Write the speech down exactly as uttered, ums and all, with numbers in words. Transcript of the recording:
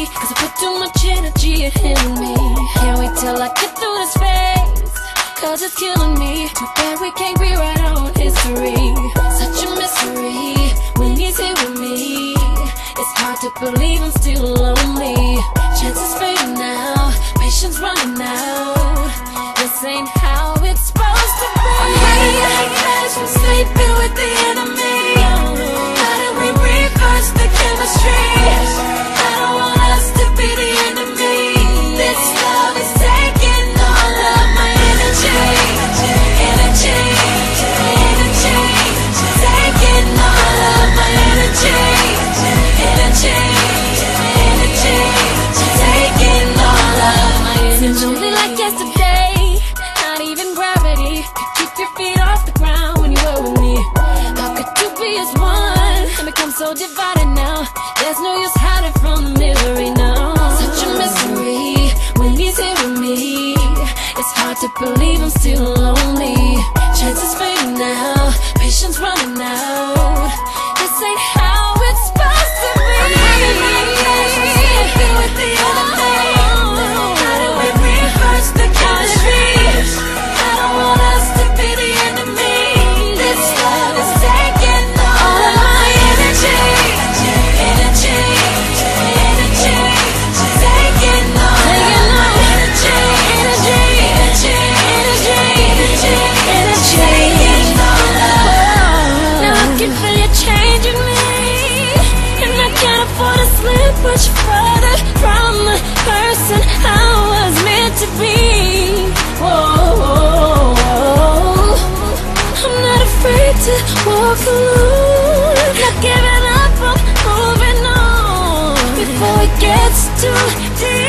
cause I put too much energy in me. Can't wait till I get through this phase, cause it's killing me. Too bad we can't rewrite our own history. Such a mystery when he's here with me. It's hard to believe I'm still lonely. Chances fading now, patience running out. This ain't how it's supposed to be. I'm ready to hang cash from sleeping with the enemy. How do we reverse the chemistry? I don't want us to be the enemy. This love is taking all of my energy. Energy, energy, taking all of my energy. Energy, energy, taking all of my energy. Seems only like yesterday, not even gravity could keep your feet off the ground when you were with me. How could two be as one and become so divided now? There's no use hiding from the misery now. Such a mystery when he's here with me. It's hard to believe I'm still lonely. Chances fading now, patience running out. This ain't how it's supposed to be. I'm having my cash, I'm sleeping with the enemy. How do we reverse the chemistry? I don't want us to be the enemy. This love is taking all of my energy. Energy, energy, taking all of my energy. Energy, energy, energy, energy, taking all of. Now I can feel you changing me, and I can't afford to slip much further from the person I was meant to be. Whoa, I'm not afraid to walk alone. Not giving up, I'm moving on before it gets too deep.